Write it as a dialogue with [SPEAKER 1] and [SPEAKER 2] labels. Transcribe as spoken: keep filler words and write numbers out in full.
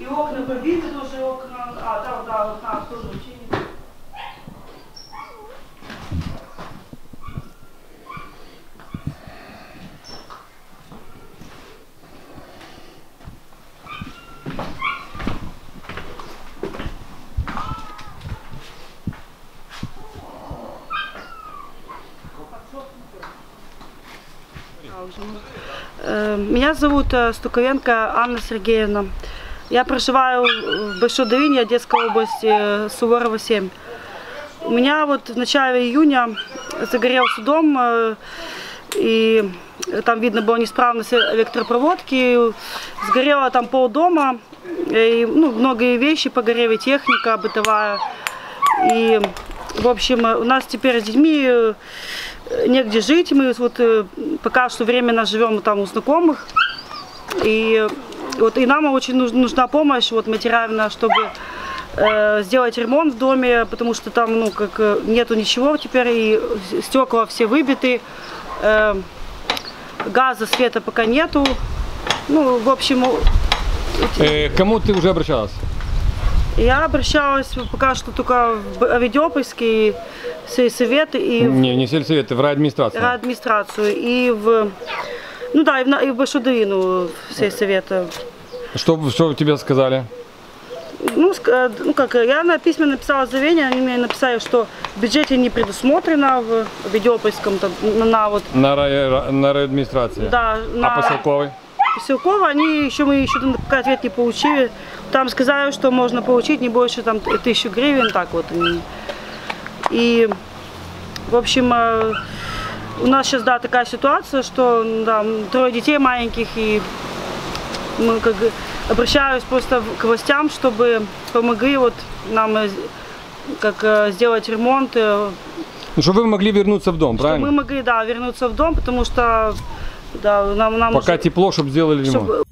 [SPEAKER 1] И окна побиты тоже, окна, а, да, да, окна тоже учили. Меня зовут Стуковенко Анна Сергеевна. Я проживаю в Большой Долине, Одесской области, Суворова, семь. У меня вот в начале июня загорелся дом, и там видно была неисправность электропроводки. Сгорело там полдома, и, ну, многие вещи погорели, техника бытовая. И, в общем, у нас теперь с детьми негде жить, мы вот пока что временно живем там у знакомых, и вот и нам очень нужна помощь вот материальная, чтобы э, сделать ремонт в доме, потому что там ну как нету ничего теперь, и стекла все выбиты, э, газа, света пока нету, ну в общем.
[SPEAKER 2] Э, кому ты уже обращалась?
[SPEAKER 1] Я обращалась пока что только в Авидиопольский сельсовет и
[SPEAKER 2] не, не сельсовет, в райадминистрацию.
[SPEAKER 1] райадминистрацию и в, ну да, и в, и в Большую Долину сельсовета. Что,
[SPEAKER 2] что тебе сказали?
[SPEAKER 1] Ну, ну как, я на письме написала заявление, они мне написали, что в бюджете не предусмотрено в Авидиопольском на, на вот.
[SPEAKER 2] На рай, на райадминистрации.
[SPEAKER 1] Да. На,
[SPEAKER 2] а поселковой?
[SPEAKER 1] Поселковой они еще мы еще пока ответ не получили. Там сказали, что можно получить не больше там тысячи гривен, так вот. И, в общем, у нас сейчас, да, такая ситуация, что, да, трое детей маленьких, и мы как обращаюсь просто к властям, чтобы помогли вот нам как сделать ремонт.
[SPEAKER 2] Ну, чтобы вы могли вернуться в дом,
[SPEAKER 1] чтобы
[SPEAKER 2] правильно?
[SPEAKER 1] Мы могли, да, вернуться в дом, потому что, да, нам, нам
[SPEAKER 2] пока
[SPEAKER 1] уже,
[SPEAKER 2] тепло, чтобы сделали ремонт.
[SPEAKER 1] Чтобы